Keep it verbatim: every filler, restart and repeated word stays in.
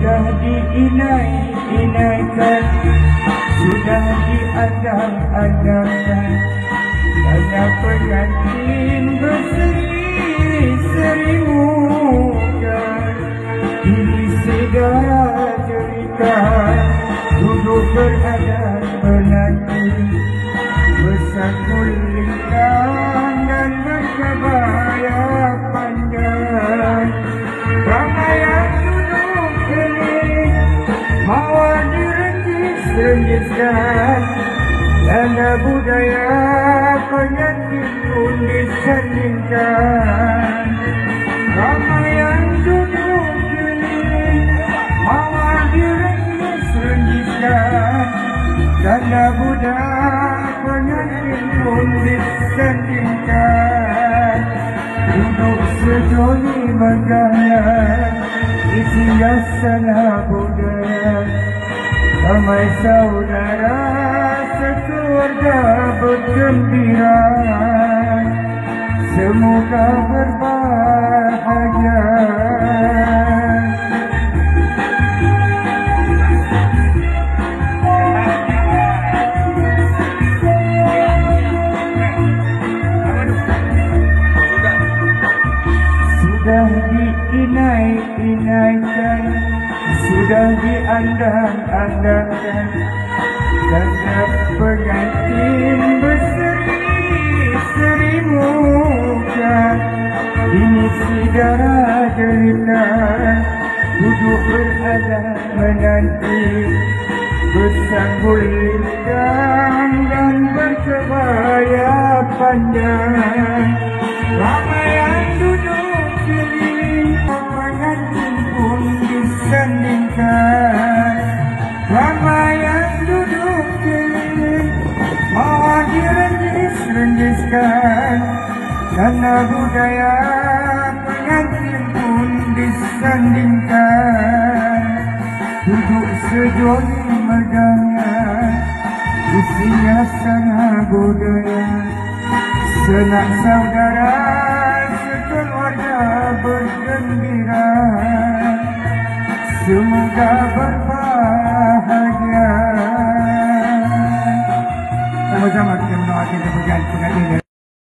sudah diinai-inaikan, sudah diadang-adangkan, karena pengantin berseri-seri muda. Ini sudah cerita duduk beradat menanti, bersangkul lintang dan berkebaya panjang. Ramai yang duduk keliling, mawar direnggis-renggiskan, tanda budaya pengantin pun disandingkan. Ramai yang duduk keliling, mawar direnggis-renggiskan, tanda budaya pengantin pun disandingkan. Duduk sejoli megahnya, isi laksana budaya, ramai saudara sekeluarga bergembira, semoga berbahagia. Sudah diinai-inaikan, sudah diandang-andangkan, tanda pengantin berseri-seri muda. Ini saudara cerita duduk beradat menanti, bersangkul lintang dan berkebaya panjang. Ramai yang duduk keliling, pengantin pun disandingkan. Ramai yang duduk keliling, mawar direnggis-renggiskan, karena budaya pengantin pun disandingkan. Duduk sejoli megahnya, isinya sana budaya, senak saudara sekeluarga bergembira, semoga berbahagia. Sama-sama kita mendoakan kebahagiaan pengantin.